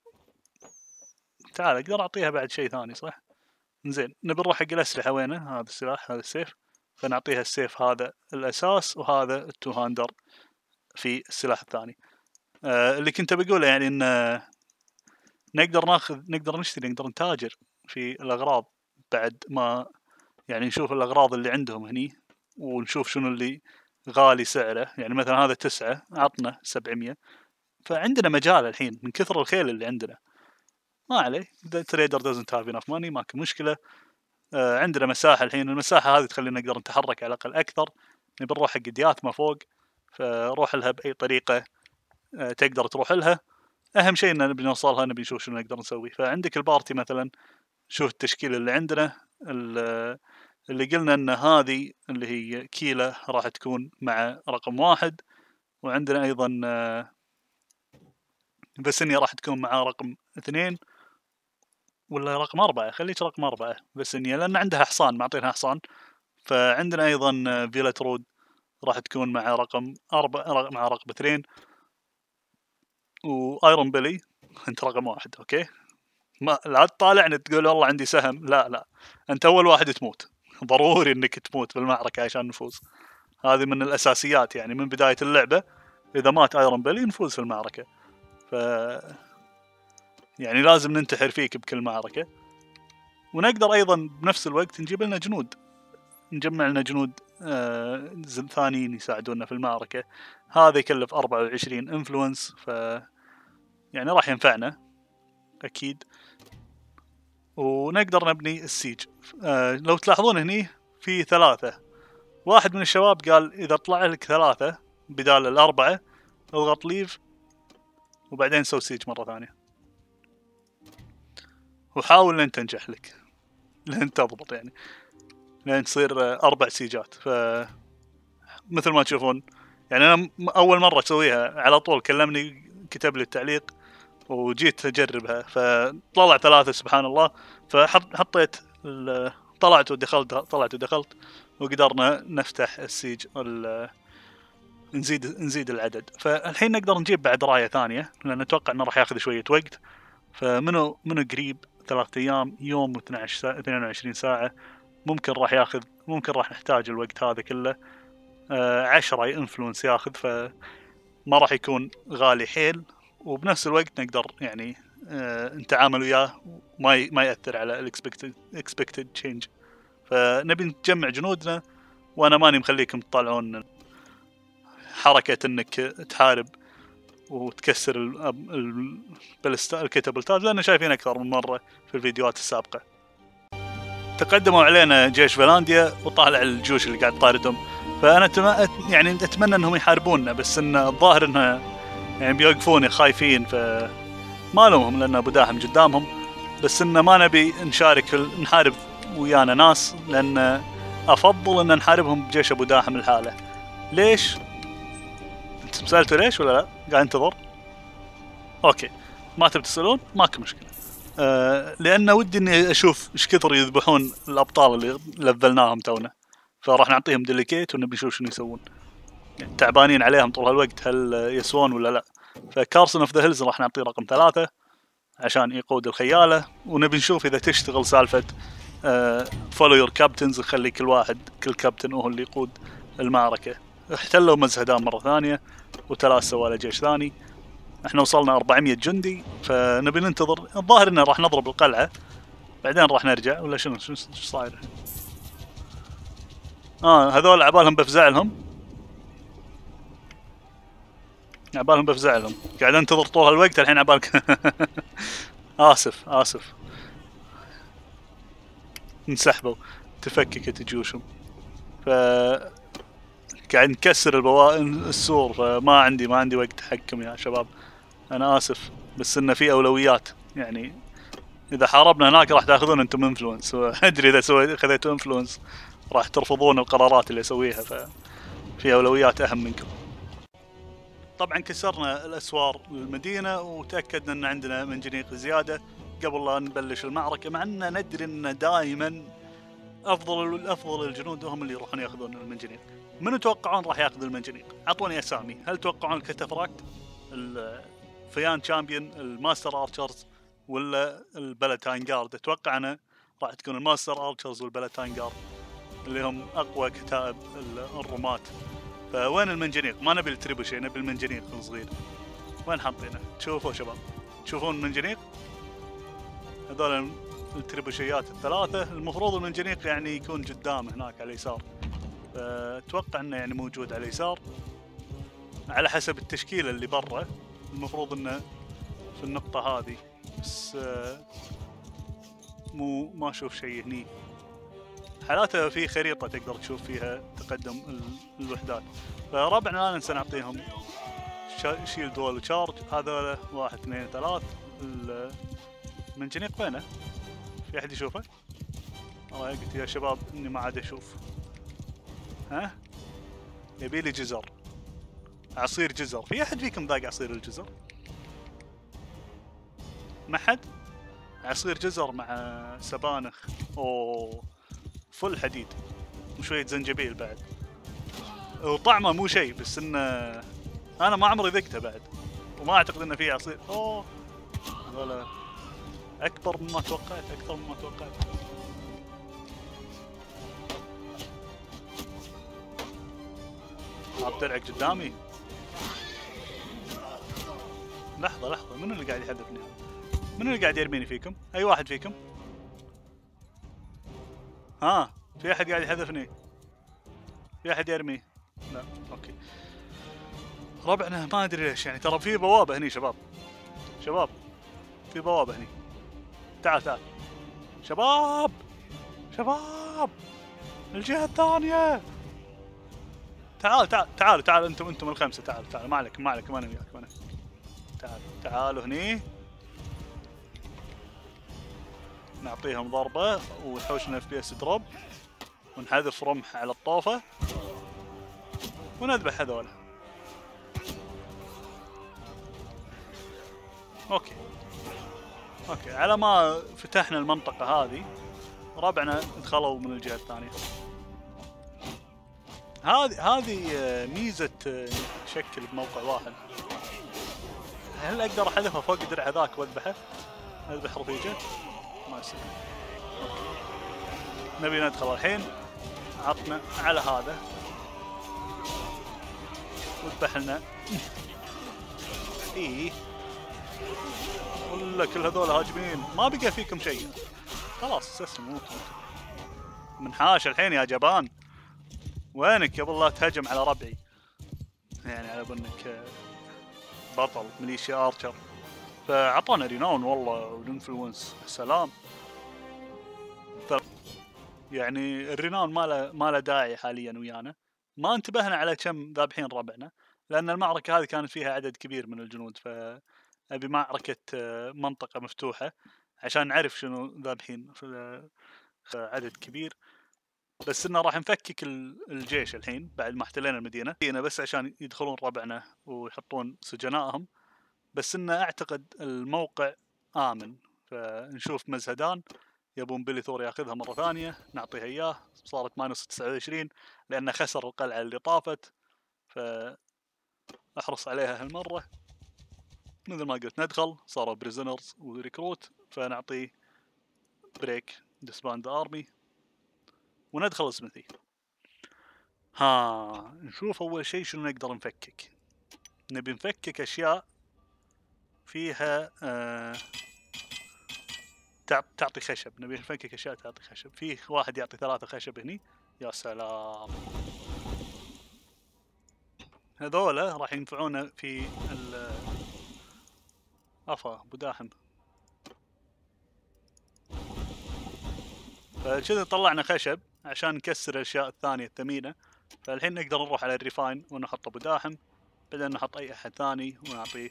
تعال أقدر أعطيها بعد شيء ثاني صح؟ زين نبي نروح حق الأسلحة. وينه هذا السلاح؟ هذا السيف، فنعطيها السيف هذا الأساس، وهذا التو هاندر في السلاح الثاني. آه اللي كنت بقوله يعني إن آه نقدر ناخذ نقدر نشتري نقدر نتاجر في الأغراض بعد ما يعني نشوف الأغراض اللي عندهم هني، ونشوف شنو اللي غالي سعره. يعني مثلا هذا تسعة عطنا سبعمية، فعندنا مجال الحين من كثر الخيل اللي عندنا. ما عليه، the trader doesn't have enough money، ماكو مشكلة. آه عندنا مساحة الحين، المساحة هذه تخلينا نقدر نتحرك على الأقل أكثر. نبي نروح حق ديات ما فوق، فروح لها بأي طريقة آه تقدر تروح لها. أهم شيء إن نبي نوصلها، نبي نشوف شنو نقدر نسوي. فعندك البارتي مثلا، شوف التشكيل اللي عندنا. اللي قلنا إن هذه اللي هي كيلة راح تكون مع رقم واحد، وعندنا أيضا آه فيسنيا راح تكون مع رقم اثنين ولا رقم أربعة. خليك رقم أربعة فيسنيا، لأن عندها حصان، معطينها حصان. فعندنا أيضا فيلت رود راح تكون مع رقم أربعة مع رقم اثنين، وآيرون بيلي أنت رقم واحد. أوكي، ما لا تطالعني تقول والله عندي سهم، لا لا، أنت أول واحد تموت، ضروري إنك تموت بالمعركة عشان نفوز. هذه من الأساسيات يعني من بداية اللعبة، إذا مات آيرون بيلي نفوز في المعركة. ف يعني لازم ننتحر فيك بكل معركة. ونقدر أيضا بنفس الوقت نجيب لنا جنود، نجمع لنا جنود آه ثانيين يساعدونا في المعركة. هذا يكلف أربعة وعشرين انفلونس، ف يعني راح ينفعنا أكيد. ونقدر نبني السيج. آه لو تلاحظون هني في ثلاثة، واحد من الشباب قال إذا طلع لك ثلاثة بدال الأربعة اضغط ليف وبعدين سوي سيج مرة ثانية، وحاول لين تنجح لك، لين تضبط يعني، لين تصير أربع سيجات. ف مثل ما تشوفون يعني أنا أول مرة أسويها على طول كلمني كتب لي التعليق وجيت أجربها، فطلع ثلاثة سبحان الله. فحطيت طلعت ودخلت طلعت ودخلت وقدرنا نفتح السيج، نزيد نزيد العدد. فالحين نقدر نجيب بعد راية ثانية، لأن أتوقع إنه راح ياخذ شوية وقت. فمنو منو قريب ثلاثة أيام، يوم واثنين عشر ساعة، اثنين وعشرين ساعة. ممكن راح ياخذ ممكن راح نحتاج الوقت هذا كله. آه عشرة انفلونس ياخذ، فما راح يكون غالي حيل، وبنفس الوقت نقدر يعني آه نتعامل وياه ما ما يأثر على الاكسبكتد اكسبكتد تشينج. فنبي نجمع جنودنا، وانا ماني مخليكم تطلعون حركة انك تحارب وتكسر الكتابلتات، لان شايفين اكثر من مرة في الفيديوهات السابقة. تقدموا علينا جيش فيلانديا وطالع الجيوش اللي قاعد طاردهم، فانا تم... يعني اتمنى انهم يحاربوننا، بس ان الظاهر انها يعني بيوقفوني خايفين، فما لومهم لان ابو داحم قدامهم. بس ان ما نبي نشارك نحارب ويانا ناس، لان افضل ان نحاربهم بجيش ابو داحم الحالة. ليش؟ انت سألتوا ليش ولا لا؟ قاعد انتظر. اوكي، ما تبي تسألون ماكو مشكلة. أه لأن ودي إني أشوف إيش كثر يذبحون الأبطال اللي لفلناهم تونا، فراح نعطيهم ديليكيت ونبي نشوف شنو يسوون. يعني تعبانين عليهم طول هالوقت، هل يسوون ولا لا؟ فكارسون اوف ذا هيلز راح نعطيه رقم ثلاثة عشان يقود الخيالة، ونبي نشوف إذا تشتغل سالفة فولو يور كابتنز، نخلي كل واحد كل كابتن هو اللي يقود المعركة. احتلوا مزهدان مرة ثانية وتلاسوا على جيش ثاني. احنا وصلنا أربعمية جندي، فنبي ننتظر. الظاهر انه راح نضرب القلعة بعدين راح نرجع، ولا شنو شو صاير؟ اه هذول عبالهم بفزع لهم، عبالهم بفزع لهم. قاعد انتظر طول هالوقت الحين عبالك. اسف اسف، انسحبوا تفككت جيوشهم. ف قاعد نكسر البوائن السور، فما عندي ما عندي وقت حقكم يا شباب، انا اسف. بس انه في اولويات، يعني اذا حاربنا هناك راح تاخذون انتم انفلونس، وادري اذا سويت خذيتوا انفلونس راح ترفضون القرارات اللي اسويها، ففي اولويات اهم منكم. طبعا كسرنا الاسوار المدينه وتاكدنا ان عندنا منجنيق زياده قبل لا نبلش المعركه، مع ان ندري ان دائما افضل الافضل الجنود هم اللي يروحون ياخذون المنجنيق. من تتوقعون راح ياخذ المنجنيق؟ اعطوني اسامي. هل تتوقعون الكتافراكت، الفيان تشامبيون، الماستر ارشرز، ولا البلاتاين جارد؟ اتوقع انا راح تكون الماستر ارشرز والبلاتاين جارد اللي هم اقوى كتائب الرماة. فوين المنجنيق؟ ما نبي التريبوشي، نبي المنجنيق الصغير. وين حاطينه؟ تشوفوا شباب، تشوفون المنجنيق؟ هذول التريبوشيات الثلاثة. المفروض المنجنيق يعني يكون قدام هناك على اليسار، اتوقع انه يعني موجود على اليسار على حسب التشكيلة اللي برا. المفروض انه في النقطة هذه، بس مو ما اشوف شيء هني. حالاته في خريطة تقدر تشوف فيها تقدم الوحدات. فربعنا لا ننسى نعطيهم شيلد وول وشارج. هذول واحد اثنين ثلاث. المنجنيق وينه؟ في احد يشوفه؟ الله قلت يا شباب اني ما عاد اشوف. ها؟ يبيلي جزر، عصير جزر. في احد فيكم ذاق عصير الجزر؟ ما حد؟ عصير جزر مع سبانخ، اوه فل حديد وشوية زنجبيل بعد، وطعمه مو شيء، بس انه انا ما عمري ذقته بعد، وما اعتقد انه فيه عصير. اوه هذول اكبر مما توقعت، اكثر مما توقعت. حاط درعك قدامي. لحظة لحظة، منو اللي قاعد يحذفني؟ منو اللي قاعد يرميني فيكم؟ اي واحد فيكم؟ ها في احد قاعد يحذفني؟ في احد يرمي؟ لا اوكي. ربعنا ما ادري ليش يعني، ترى في بوابة هني شباب، شباب في بوابة هني. تعال تعال شباب، شباب الجهة الثانية. تعال تعال تعال تعال انتم انتم الخمسة، تعال تعال ما عليك ما عليك ما انا وياك، ما انا. تعال تعالوا هني نعطيهم ضربة ونحوشنا اف بي اس دروب، ونحذف رمح على الطوفة ونذبح هذول. اوكي اوكي. على ما فتحنا المنطقة هذه ربعنا دخلوا من الجهة الثانية. هذه هذه ميزة شكل بموقع واحد. هل اقدر احذفها فوق درع ذاك واذبحه؟ اذبح رفيجه؟ ما يصير. نبي ندخل الحين. عطنا على هذا واذبح لنا. ايه ولا كل هذول هاجمين، ما بقى فيكم شيء. خلاص استسلم موت. منحاش الحين يا جبان. وينك قبل لا تهجم على ربعي؟ يعني على بانك بطل ميليشيا ارشر. فعطونا رينون والله والانفلونس سلام. يعني الرينون ما له ما له داعي حاليا ويانا. ما انتبهنا على كم ذابحين ربعنا، لان المعركه هذه كانت فيها عدد كبير من الجنود، فابي معركه منطقه مفتوحه عشان نعرف شنو ذابحين في عدد كبير. بس انه راح نفكك الجيش الحين بعد ما احتلينا المدينه بس عشان يدخلون ربعنا ويحطون سجنائهم. بس انه اعتقد الموقع امن، فنشوف مزهدان يبون بيلي ثور ياخذها مره ثانيه، نعطيها اياه. صارت ماينس تسعة وعشرين لانه خسر القلعه اللي طافت، فاحرص عليها هالمره. مثل ما قلت ندخل، صاروا بريزنرز وريكروت، فنعطيه بريك ديسباند ارمي وندخل سميثي. ها نشوف اول شيء شنو نقدر نفكك. نبي نفكك اشياء فيها آه تعطي خشب. نبي نفكك اشياء تعطي خشب. فيه واحد يعطي ثلاثة خشب هني، يا سلام. هذولا راح ينفعونا في ال افا ابو داحم. فكذا طلعنا خشب عشان نكسر الاشياء الثانية الثمينة. فالحين نقدر نروح على الريفاين ونحط ابو داحم، بعدين نحط اي احد ثاني ونعطيه.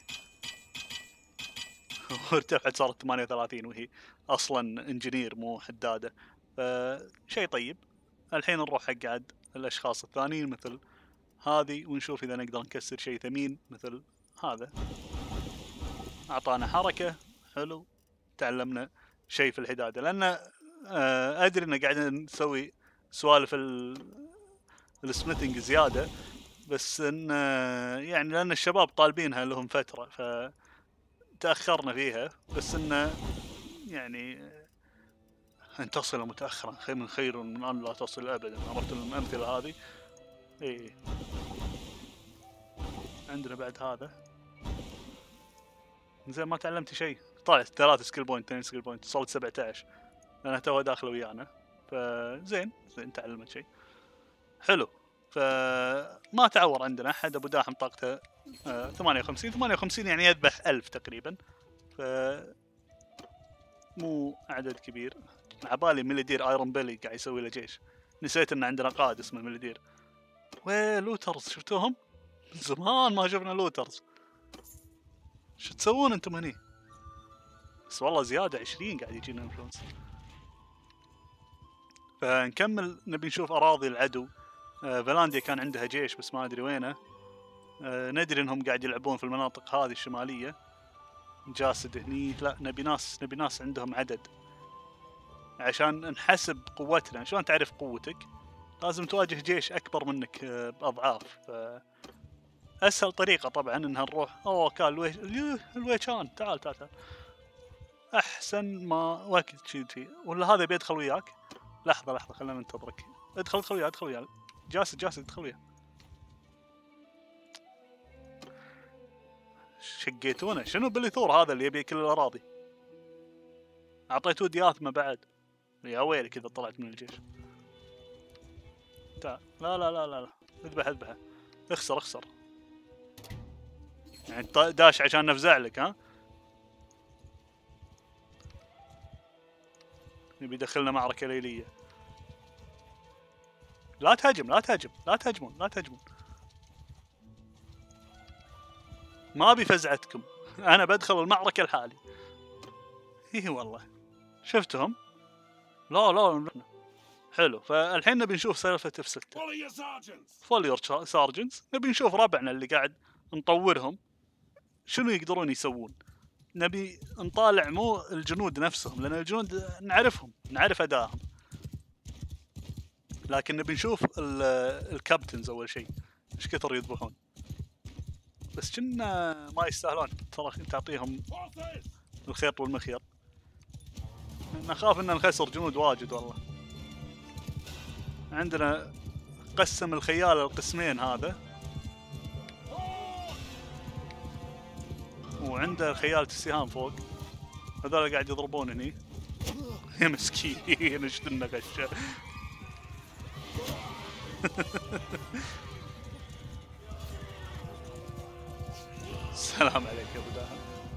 وارتفعت صارت ثمانية وثلاثين وهي اصلا انجينير مو حداده، فشيء طيب. الحين نروح حق عاد الاشخاص الثانيين مثل هذه ونشوف اذا نقدر نكسر شيء ثمين مثل هذا. اعطانا حركة حلو، تعلمنا شيء في الحدادة، لان آه ادري ان قاعدين نسوي سوالف السميثنج زيادة، بس ان يعني لان الشباب طالبينها لهم فترة فتأخرنا فيها، بس انه يعني ان تصل متأخرا خير من خير من ان لا تصل ابدا. عرفت الامثلة هذه؟ اي. عندنا بعد هذا زين، ما تعلمت شيء. طلعت ثلاث سكيل بوينت، اثنين سكيل بوينت، وصلت سبعة عشر لانها توها داخله ويانا، فزين زين تعلمت شيء حلو. فما تعور عندنا احد. ابو داحم طاقته آه ثمانية وخمسين ثمانية وخمسين يعني يذبح ألف تقريبا، ف مو عدد كبير. عبالي ميليدير ايرون بيلي قاعد يسوي له جيش، نسيت ان عندنا قائد اسمه ميليدير. ويه لوترز شفتوهم؟ من زمان ما شفنا لوترز. شو تسوون انتم هني؟ بس والله زيادة عشرين قاعد يجينا انفلونس. فنكمل نبي نشوف اراضي العدو. آه فلانديا كان عندها جيش بس ما ادري وينه. آه ندري انهم قاعد يلعبون في المناطق هذه الشمالية. جاسد هني، لا نبي ناس نبي ناس عندهم عدد عشان نحسب قوتنا. شلون تعرف قوتك؟ لازم تواجه جيش اكبر منك آه باضعاف. ف اسهل طريقة طبعا انها نروح اوه كان الويش... الويشان تعال تعال تعال. احسن ما وقت شي ولا هذا بيدخل وياك. لحظة لحظة خلينا ننتظرك. ادخل ادخل وياه ادخل وياه جاسد جاسد ادخل وياه. شقيتونا. شنو بلي ثور هذا اللي يبي كل الاراضي؟ اعطيتوه دياثمة بعد. يا ويلي كذا طلعت من الجيش. تعال لا لا لا لا لا اذبح اذبحه. اخسر اخسر يعني داش عشان نفزع لك ها؟ يبي يدخلنا معركة ليلية. لا تهاجم لا تهاجم لا تهاجمون لا تهاجمون. ما ابي فزعتكم، انا بدخل المعركة لحالي. ايه والله شفتهم؟ لا لا حلو. فالحين نبي نشوف سالفة اف ستة. فوليور سارجنتس. نبي نشوف ربعنا اللي قاعد نطورهم شنو يقدرون يسوون. نبي نطالع مو الجنود نفسهم، لان الجنود نعرفهم نعرف ادائهم، لكن نبي نشوف الكابتنز اول شيء ايش كثر يذبحون. بس كنا ما يستاهلون ترى تعطيهم الخيط والمخيط. نخاف ان نخسر جنود واجد والله. عندنا قسم الخيال القسمين هذا، وعنده خيالة السهام فوق. هذول قاعد يضربون هني. يا مسكين ايش لنا غشه. السلام عليك يا ابو داحم.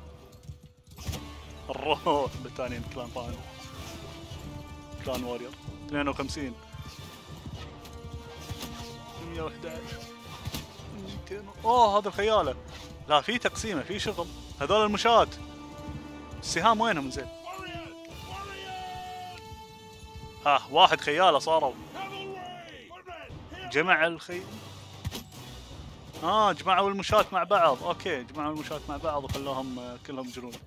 الروح بتانين كلان فان كلان وارير. اثنين وخمسين مية وأحد عشر مئتين. اوه هذا الخيالة. لا في تقسيمه في شغل. هذول المشاة السهام وينهم زين؟ ها واحد خيالة صاروا. جمع الخي اه جمعوا المشاة مع بعض. اوكي جمعوا المشاة مع بعض وخلاهم كلهم جنود.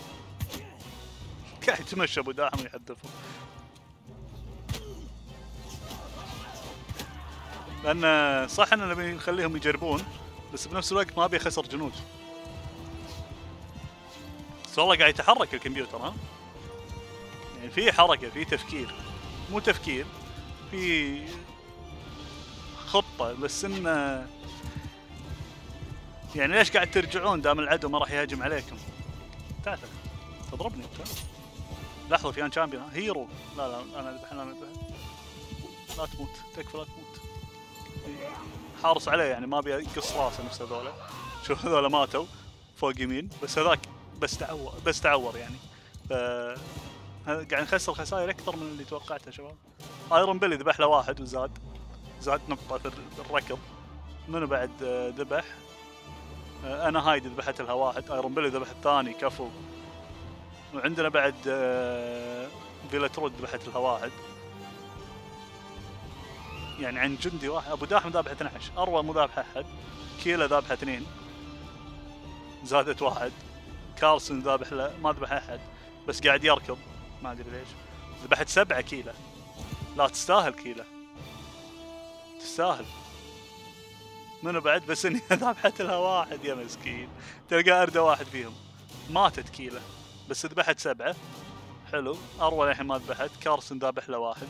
قاعد يتمشى ابو داحم ويحدفهم. لان صح اننا نبي نخليهم يجربون، بس بنفس الوقت ما ابي اخسر جنود. بس والله قاعد يتحرك الكمبيوتر ها. يعني في حركة في تفكير، مو تفكير في خطة. بس انه يعني ليش قاعد ترجعون دام العدو ما راح يهاجم عليكم؟ تعال تضربني انت. لحظة في ان شامبيون هيرو. لا لا انا اذبح انا اذبح. لا تموت تكفى لا تموت. حارس عليه يعني ما ابي اقص راسه نفس هذولا. شوف هذولا ماتوا فوق يمين، بس هذاك بس تعور بس تعور يعني. ف قاعد نخسر خسائر اكثر من اللي توقعته شباب. ايرون بيلي ذبح له واحد وزاد زاد نقطة في الركض. منو بعد ذبح؟ انا هايد ذبحت لها واحد. ايرون بيلي ذبح الثاني كفو. وعندنا بعد فيلاترود ذبحت لها واحد. يعني عن جندي واحد. ابو داحم ذابح اثني عشر، اروى مو ذابح احد، كيلا ذابح اثنين زادت واحد، كارلسون ذابح له ما ذبح احد بس قاعد يركض ما ادري ليش. ذبحت سبعة كيلا. لا تستاهل كيلا، تستاهل. منو بعد؟ بس اني ذبحت لها واحد يا مسكين، تلقى اردى واحد فيهم. ماتت كيلا بس ذبحت سبعة. حلو. اروى الحين ما ذبحت. كارسون ذابح له واحد.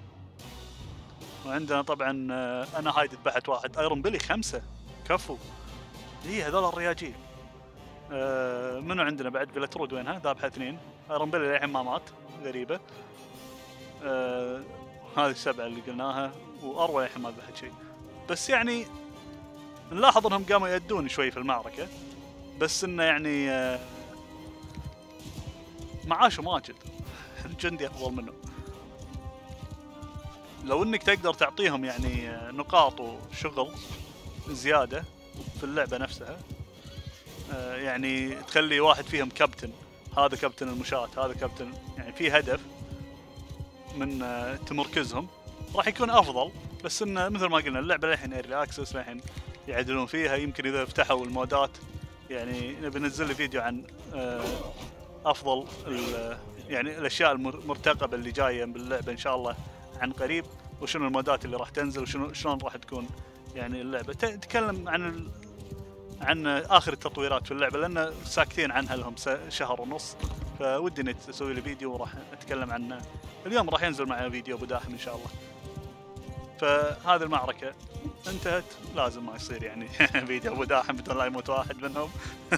وعندنا طبعا انا هايد ذبحت واحد. ايرون بيلي خمسة. كفو. هي هذول الرياجيل. أه منو عندنا بعد؟ فيلترود وينها؟ ذابحه اثنين. ايرون بيلي الحين ما مات. غريبة. أه هذه السبعة اللي قلناها. واروى الحين ما ذبحت شيء. بس يعني نلاحظ انهم قاموا يأدون شوي في المعركة، بس انه يعني أه معاش ماجد. الجندي افضل منه. لو انك تقدر تعطيهم يعني نقاط وشغل زيادة في اللعبة نفسها، أه يعني تخلي واحد فيهم كابتن، هذا كابتن المشاة، هذا كابتن، يعني في هدف من أه تمركزهم، راح يكون افضل. بس انه مثل ما قلنا اللعبة الحين ايرلي اكسس، الحين يعدلون فيها. يمكن اذا فتحوا المودات، يعني بنزل لي فيديو عن أه افضل يعني الاشياء المرتقبة اللي جاية باللعبة ان شاء الله عن قريب، وشنو المودات اللي راح تنزل، وشنو شلون راح تكون يعني اللعبة. تتكلم عن ال... عن اخر التطويرات في اللعبة، لان ساكتين عنها لهم شهر ونص، فودي اني اسوي لي فيديو وراح اتكلم عنه. اليوم راح ينزل معنا فيديو ابو داحم ان شاء الله. فهذه المعركة انتهت، لازم ما يصير يعني فيديو ابو داحم بدون لا يموت واحد منهم.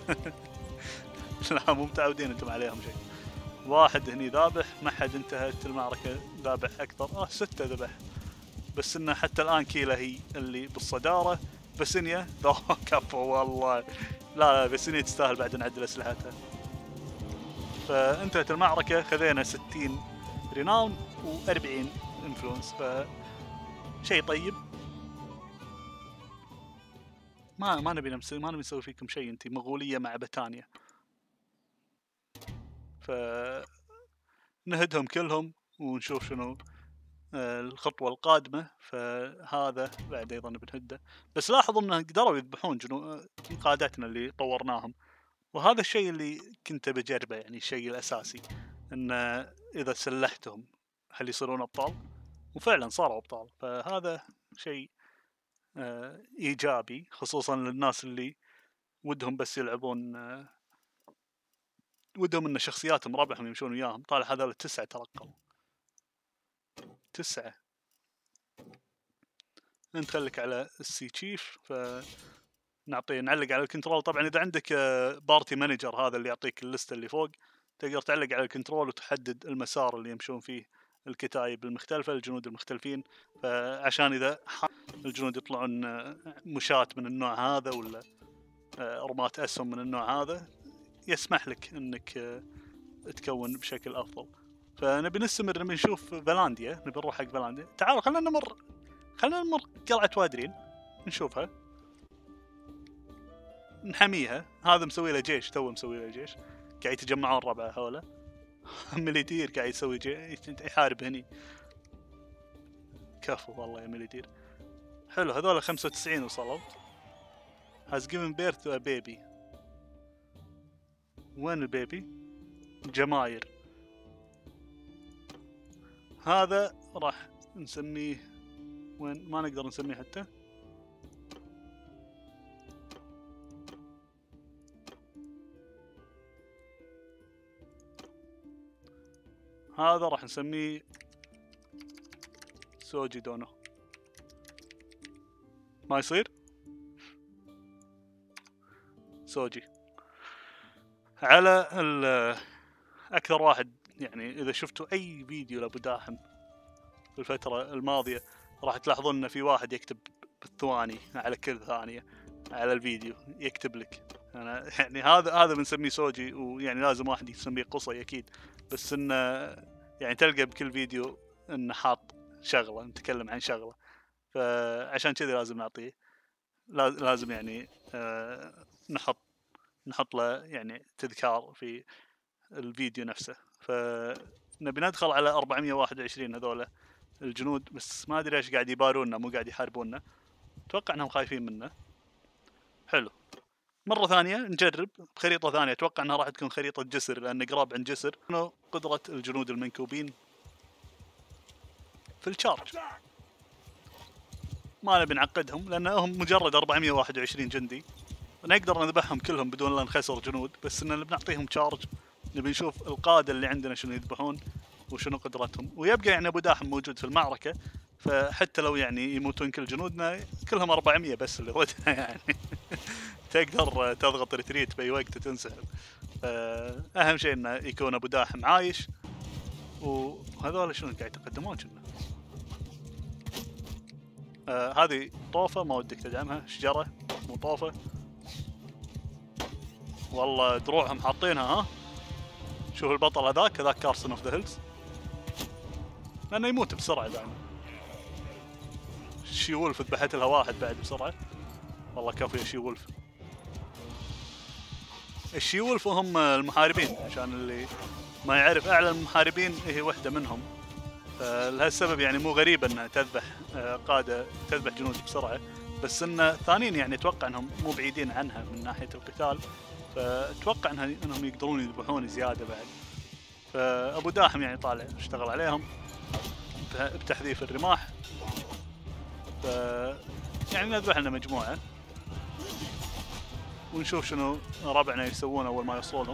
لا مو متعودين انتم عليهم شيء. واحد هني ذابح، ما حد انتهت المعركة. ذابح اكثر، اه ستة ذبح. بس انه حتى الان كيلا هي اللي بالصدارة. بسنيا كفو والله. لا بسنيا تستاهل بعد نعدل اسلحتها. فانتهت المعركة، خذينا ستين ريناون وأربعين انفلونس، ف شيء طيب. ما ما نبي نمسي ما نبي نسوي فيكم شيء. انتي مغولية مع بتانيا، ف نهدهم كلهم ونشوف شنو الخطوة القادمة. فهذا بعد ايضا بنهده. بس لاحظوا انه قدروا يذبحون جنو قادتنا اللي طورناهم، وهذا الشيء اللي كنت بجربه، يعني الشيء الاساسي ان اذا سلحتهم هل يصيرون ابطال؟ وفعلا صاروا ابطال. فهذا شيء ايجابي، خصوصا للناس اللي ودهم بس يلعبون، ودهم ان شخصياتهم ربعهم يمشون وياهم. طالع هذول التسعة ترقوا. تسعة. انت خليك على السي تشيف، فنعطيه نعلق على الكنترول. طبعا اذا عندك بارتي مانجر، هذا اللي يعطيك الليسته اللي فوق، تقدر تعلق على الكنترول وتحدد المسار اللي يمشون فيه الكتايب المختلفة، الجنود المختلفين. فعشان اذا الجنود يطلعون مشاة من النوع هذا ولا رماة اسهم من النوع هذا، يسمح لك انك تكون بشكل افضل. فنبي نستمر، نبي نشوف فالانديا، نبي نروح حق فالانديا. تعالوا خلينا نمر خلينا نمر قلعة وادرين نشوفها، نحميها. هذا مسوي له جيش، تو مسوي له جيش، قاعد يتجمعون ربعه هؤلاء. ميليتير قاعد يسوي جيش يحارب هني. كفو والله يا ميليتير. حلو. هذول خمسة وتسعين وصلوا. has given birth to a baby. وين البيبي؟ جماير. هذا راح نسميه وين؟ ما نقدر نسميه حتى. هذا راح نسميه سوجي دونو. ما يصير سوجي. على اكثر واحد، يعني اذا شفتوا اي فيديو لابو داحم في الفترة الماضية راح تلاحظون ان في واحد يكتب بالثواني على كل ثانية على الفيديو، يكتب لك. انا يعني هذا هذا بنسميه سوجي، ويعني لازم واحد يسميه قصي اكيد. بس انه يعني تلقى بكل فيديو انه حاط شغلة، نتكلم عن شغلة، فعشان كذا لازم نعطيه، لازم يعني آه نحط نحط له يعني تذكار في الفيديو نفسه. فنبي ندخل على أربعمية وواحد وعشرين هذولا الجنود، بس ما ادري ايش قاعد يبارونا مو قاعد يحاربونا. اتوقع انهم خايفين منه. حلو، مرة ثانية نجرب بخريطة ثانية، اتوقع انها راح تكون خريطة جسر لان قراب عن جسر. شنو قدرة الجنود المنكوبين في الشارج؟ ما نبي نعقدهم لانهم مجرد أربعمية وواحد وعشرين جندي، نقدر نذبحهم كلهم بدون لا نخسر جنود، بس ان بنعطيهم تشارج. نبي نشوف القادة اللي عندنا شنو يذبحون وشنو قدرتهم، ويبقى يعني ابو داحم موجود في المعركة، فحتى لو يعني يموتون كل جنودنا كلهم أربعمية بس اللي ردها يعني تقدر تضغط ريتريت باي وقت وتنسحب. اهم شيء انه يكون ابو داحم عايش. وهذول شنو قاعد يتقدمون كنا. آه هذه طوفة ما ودك تدعمها، شجرة مو طوفة. والله دروعهم حاطينها. ها شوف البطل هذاك هذاك كارسون اوف ذا هيلز، لانه يموت بسرعة دائما. شي وولف ذبحت لها واحد بعد بسرعة. والله كفو يا شي وولف. الشي وولف هم المحاربين، عشان اللي ما يعرف اعلى المحاربين هي وحدة منهم. لهالسبب يعني مو غريب انها تذبح قادة، تذبح جنود بسرعة، بس ان الثانيين يعني اتوقع انهم مو بعيدين عنها من ناحية القتال، فاتوقع انها انهم يقدرون يذبحون زيادة بعد. فابو داحم يعني طالع اشتغل عليهم بتحذيف الرماح. ف يعني نذبح لنا مجموعة ونشوف شنو ربعنا يسوون اول ما يوصلون.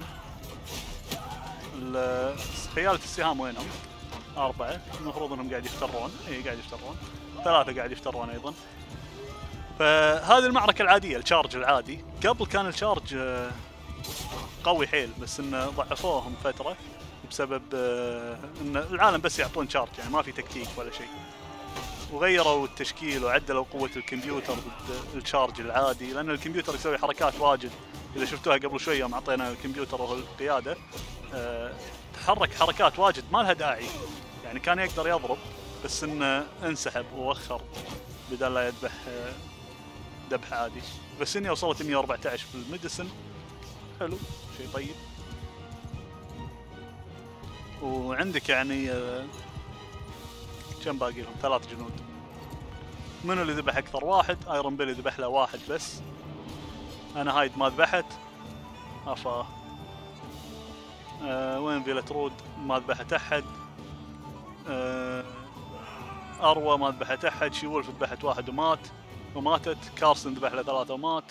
خيالة السهام وينهم؟ أربعة، المفروض انهم قاعد يفترون. اي قاعد يفترون. ثلاثة قاعد يفترون ايضا. فهذه المعركة العادية، الشارج العادي. قبل كان الشارج قوي حيل، بس انه ضعفوهم فترة بسبب ان العالم بس يعطون شارج، يعني ما في تكتيك ولا شيء. وغيروا التشكيل وعدلوا قوة الكمبيوتر ضد الشارج العادي، لان الكمبيوتر يسوي حركات واجد. اذا شفتوها قبل شوية يوم اعطينا الكمبيوتر وهو القيادة، أه تحرك حركات واجد ما لها داعي. يعني كان يقدر يضرب بس انه انسحب ووخر بدل لا يذبح ذبح عادي. بس اني وصلت مية وأربعة عشر في الميديسن. حلو، شيء طيب. وعندك يعني كم باقي لهم؟ ثلاث جنود. منو اللي ذبح اكثر؟ واحد. ايرون بيلي ذبح له واحد بس. انا هايد ما ذبحت. افا أه وين فيلترود؟ ما ذبحت احد. أه اروى ما ذبحت احد. شي وولف ذبحت واحد ومات وماتت. كارسون ذبح له ثلاثة ومات.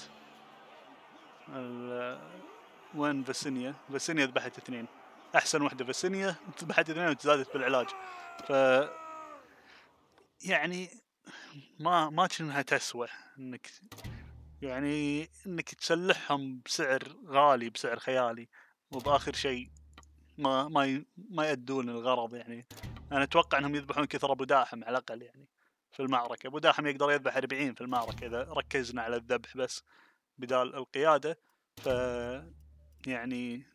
وين فاسينيا؟ فاسينيا ذبحت اثنين. احسن وحده فاسينيا، ذبحت اثنين وتزادت بالعلاج. ف يعني ما ما كأنها تسوى انك يعني انك تسلحهم بسعر غالي، بسعر خيالي، وباخر شيء ما ما ي... ما يأدون الغرض. يعني انا اتوقع انهم يذبحون كثر ابو داحم على الاقل. يعني في المعركة ابو داحم يقدر يذبح أربعين في المعركة اذا ركزنا على الذبح بس بدال القيادة. ف يعني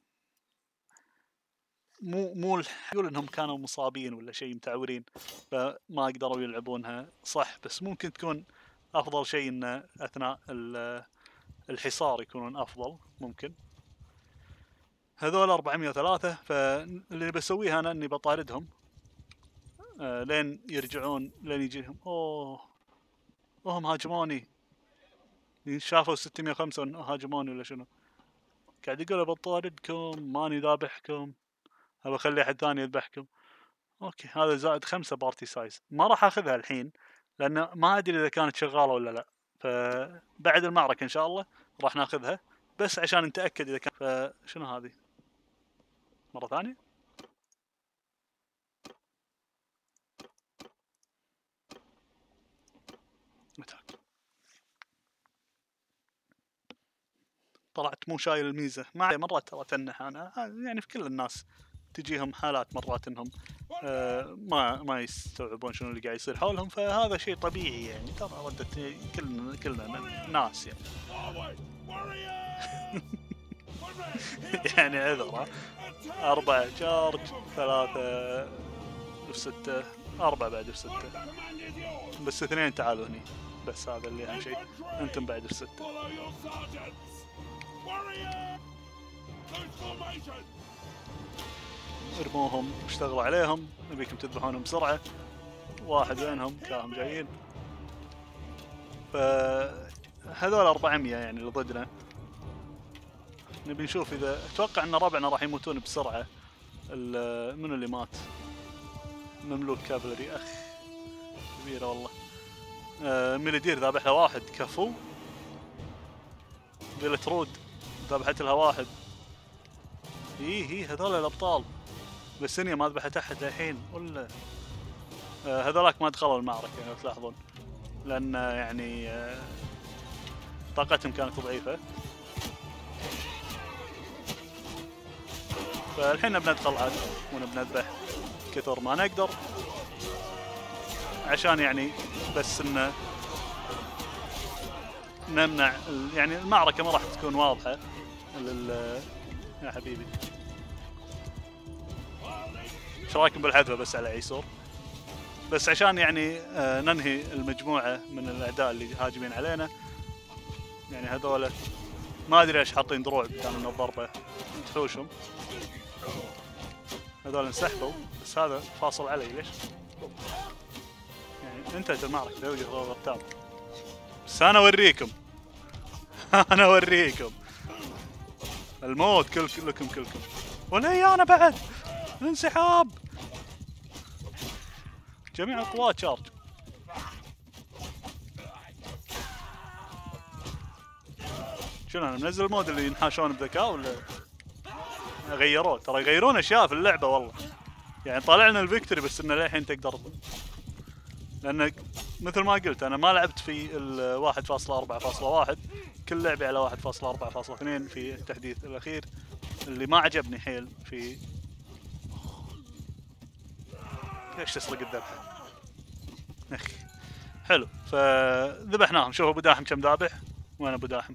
مو مو يقول انهم كانوا مصابين ولا شيء متعورين فما قدروا يلعبونها صح. بس ممكن تكون افضل شيء ان اثناء الحصار يكونون افضل. ممكن هذول أربعمية وثلاثة. فاللي بسويه انا اني بطاردهم آه لين يرجعون، لين يجيهم. اوه وهم هاجموني. شافوا ستمية وخمسة هاجموني ولا شنو؟ قاعد يقول بطاردكم ماني ذابحكم، ابى اخلي احد ثاني يذبحكم. اوكي هذا زائد خمسة بارتي سايز. ما راح اخذها الحين لان ما ادري اذا كانت شغاله ولا لا، فبعد المعركه ان شاء الله راح ناخذها بس عشان نتاكد اذا كان. فشنو هذه؟ مره ثانيه طلعت مو شايل الميزه. ما مرات ترى تنح انا، يعني في كل الناس تجيهم حالات مرات انهم آه ما ما يستوعبون شنو اللي قاعد يصير حولهم، فهذا شيء طبيعي. يعني ترى ردة كلنا كلنا ناس يعني يعني عذرة. أربعة شارج، ثلاثة في ستة، أربعة بعد في ستة، بس اثنين تعالوا هني. بس هذا اللي أهم شيء، أنتم بعد في ستة. ارموهم واشتغلوا عليهم، نبيكم تذبحونهم بسرعة واحد وينهم كانوا جايين. فهذول أربعمية يعني اللي ضدنا. نبي نشوف اذا اتوقع ان ربعنا راح يموتون بسرعة. منو اللي مات؟ مملوك كافلري. اخ كبيرة والله. آه ميليدير ذابح له واحد كفو. فيلترود ذبحت لها واحد. ايه ايه هذول الابطال. بس اني ما ذبحت احد الحين ولا. آه هذولاك ما دخلوا المعركة لو تلاحظون، لان يعني آه طاقتهم كانت ضعيفة. فالحين نبي ندخل عاد ونبي نذبح كثر ما نقدر، عشان يعني بس انه نمنع يعني المعركة ما راح تكون واضحة لل يا حبيبي. ايش رايكم بالحذفة بس على عيسور؟ بس عشان يعني آه ننهي المجموعة من الاعداء اللي هاجمين علينا. يعني هذول ما ادري ليش حاطين دروع كان من الضربة تحوشهم. هذول انسحبوا بس هذا فاصل علي ليش؟ يعني انتهت المعركة لا يوجد غير غتاب. بس انا اوريكم انا اوريكم الموت كل كلكم كلكم ولا انا بعد. انسحاب جميع القوات شارج. شنو انا منزل المود اللي ينحاشون بذكاء ولا غيروه؟ ترى يغيرون اشياء في اللعبه والله. يعني طالع لنا الفيكتوري بس انه للحين تقدر، لان مثل ما قلت انا ما لعبت في ال واحد فاصلة أربعة فاصلة واحد، كل لعبي على واحد فاصلة أربعة فاصلة اثنين في التحديث الاخير اللي ما عجبني حيل في. ليش تسرق الذبحه؟ اخي حلو. فذبحناهم. شوفوا ابو داحم كم ذابح. وين ابو داحم؟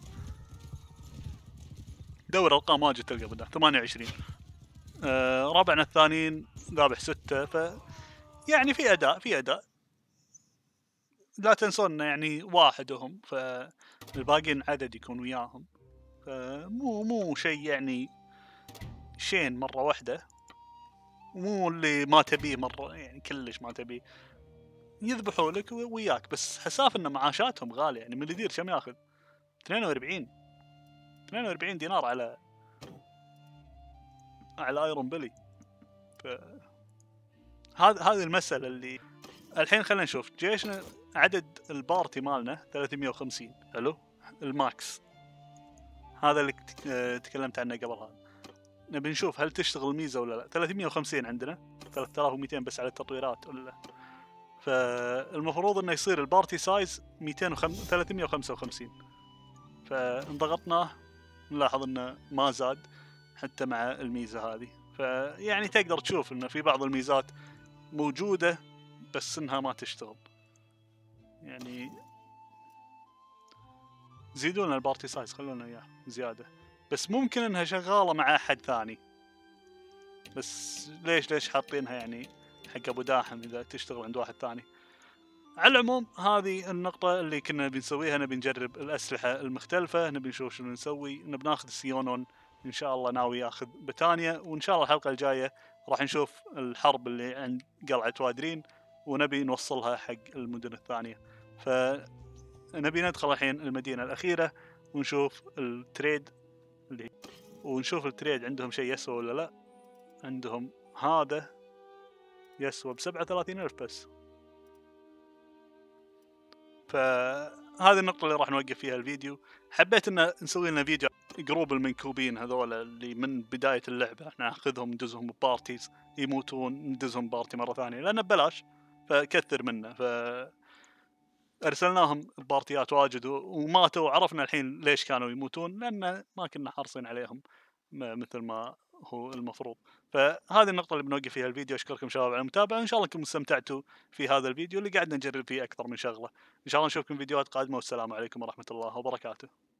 دور ارقام واجد تلقى ابو داحم ثمانية وعشرين. آه ربعنا الثانيين ذابح ستة. ف يعني في اداء في اداء. لا تنسون يعني واحدهم فالباقيين عدد يكون وياهم. فمو مو شيء يعني شين مرة واحدة، مو اللي ما تبيه مرة يعني كلش ما تبيه. يذبحوا لك وياك بس حساف ان معاشاتهم غالية. يعني مليدير كم ياخذ؟ اثنين وأربعين اثنين وأربعين دينار على على ايرون بيلي. ف هذا هذه المسألة اللي الحين خلينا نشوف جيشنا. عدد البارتي مالنا ثلاثمية وخمسين. حلو الماكس هذا اللي تكلمت عنه قبل. هذا نبي نشوف هل تشتغل الميزة ولا لا. ثلاثمية وخمسين عندنا، ثلاثة آلاف ومئتين بس على التطويرات ولا لا. فالمفروض انه يصير البارتي سايز ثلاثمية وخمسة وخمسين. فانضغطناه نلاحظ انه ما زاد حتى مع الميزة هذه. فيعني تقدر تشوف انه في بعض الميزات موجودة بس انها ما تشتغل. يعني زيدوا لنا البارتي سايز، خلونا اياه زيادة. بس ممكن انها شغالة مع احد ثاني، بس ليش ليش حاطينها يعني حق ابو داحم اذا تشتغل عند واحد ثاني. على العموم هذه النقطة اللي كنا بنسويها. نبي نجرب الأسلحة المختلفة، نبي نشوف شنو نسوي. نبي ناخذ سيونون إن شاء الله، ناوي ياخذ بتانيا. وإن شاء الله الحلقة الجاية راح نشوف الحرب اللي عند قلعة وادرين ونبي نوصلها حق المدن الثانية. فنبي ندخل الحين المدينة الأخيرة ونشوف التريد اللي ونشوف التريد عندهم شيء يسوى ولا لا. عندهم هذا يسوى بسبعة وثلاثين ألف بس. فهذه النقطة اللي راح نوقف فيها الفيديو. حبيت ان نسوي لنا فيديو جروب المنكوبين هذول اللي من بداية اللعبة احنا ناخذهم ندزهم ببارتيز يموتون ندزهم بارتي مرة ثانية لأنه ببلاش فكثر منه. ف أرسلناهم بارتيات واجد وماتوا وعرفنا الحين ليش كانوا يموتون، لأن ما كنا حرصين عليهم مثل ما هو المفروض. فهذه النقطة اللي بنوقف فيها الفيديو. أشكركم شباب على المتابعة، إن شاء الله انكم استمتعتوا في هذا الفيديو اللي قاعد نجرب فيه أكثر من شغلة. إن شاء الله نشوفكم فيديوهات قادمة، والسلام عليكم ورحمة الله وبركاته.